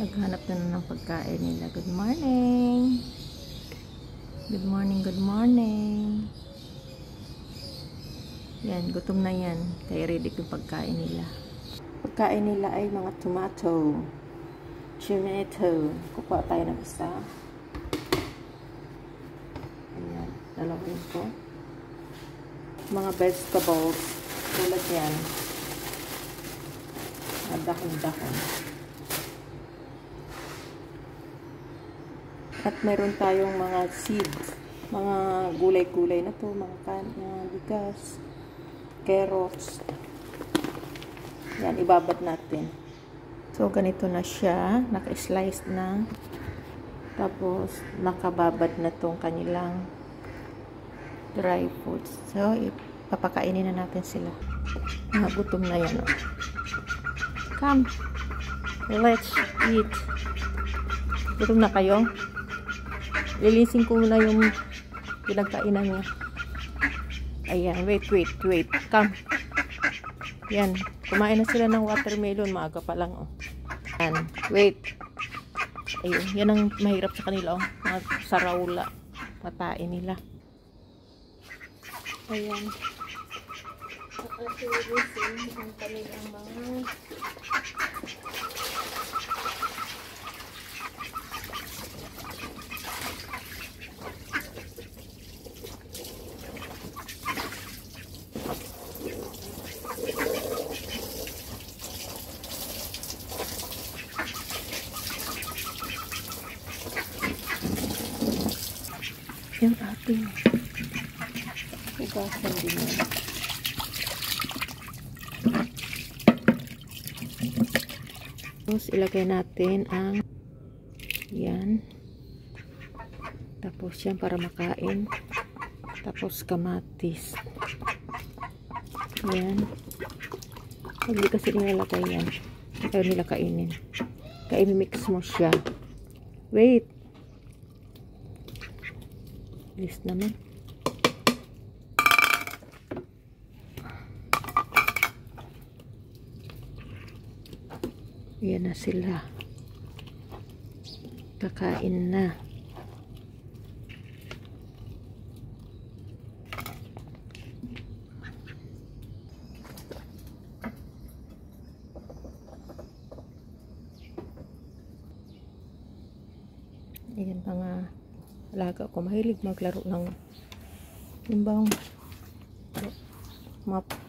Naghanap na ng pagkain nila. Good morning. Good morning, good morning. Yan, gutom na yan. Kaya ready yung pagkain nila. Pagkain nila ay mga tomato. Kukuha tayo ng isa. Ayan, dalawin ko. Mga vegetables. Tulad yan. Dahon-dahon. At meron tayong mga seeds. Mga gulay-gulay na to. Mga bigas. Carrots. Yan, ibabad natin. So, ganito na siya. Naka-slice na. Tapos, nakababad na tong kanilang dry foods. So, ipapakainin na natin sila. Nagutom na yan. Oh. Come. Let's eat. Gutom na kayo? Lilisin ko muna yung pinagkainan niya. Ayan, wait. Come. Yan. Kumain na sila ng watermelon. Maaga pa lang, oh. Yan. Wait. Ayun. Yan ang mahirap sa kanila, oh. Mga sarawla. Patain nila. Ayan. Nakasulisin ang kanilang mga yung ating hugasan din yan. Tapos ilagay natin ang yan. Tapos yan para makain. Tapos kamatis. Yan. Hindi kasi nilalagay yan. Ayaw nila kainin. Kaya imimix mo siya. Wait. List naman. Yan na sila. Kakain na. Ayan mga alaga ko. Mahilig maglaro ng yung bang map.